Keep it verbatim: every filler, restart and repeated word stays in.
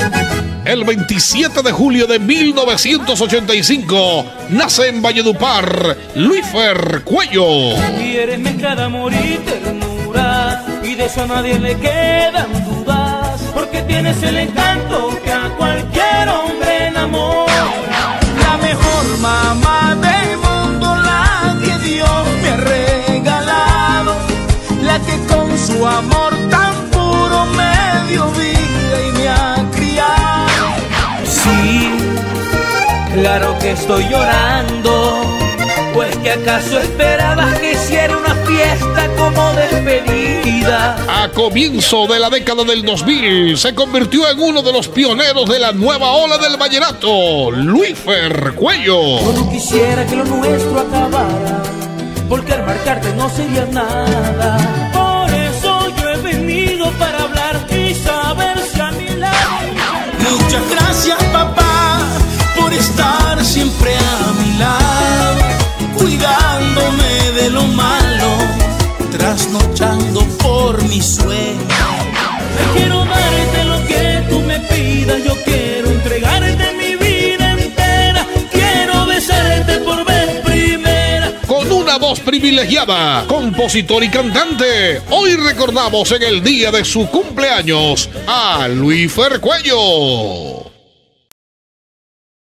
El veintisiete de julio de mil novecientos ochenta y cinco nace en Valledupar Luífer Cuello. Y eres mezcla de amor y ternura, y de eso a nadie le quedan dudas, porque tienes el encanto que a cualquier hombre enamora. La mejor mamá del mundo, la que Dios me ha regalado, la que con su amor tan puro me dio vida y me ha criado. Sí, claro que estoy llorando, pues que acaso esperabas que hiciera una fiesta como despedida. A comienzo de la década del dos mil se convirtió en uno de los pioneros de la nueva ola del vallenato, Luífer Cuello. Yo no quisiera que lo nuestro acabara, porque al marcarte no sería nada. Por eso yo he venido para hablar y saber si a mi lado. Muchas gracias, papá, por estar siempre a mi lado, cuidándome de lo malo, trasnochando por mi sueño. Quiero darte lo que tú me pidas, yo quiero entregarte mi vida entera, quiero besarte por vez primera. Con una voz privilegiada, compositor y cantante, hoy recordamos en el día de su cumpleaños a Luífer Cuello.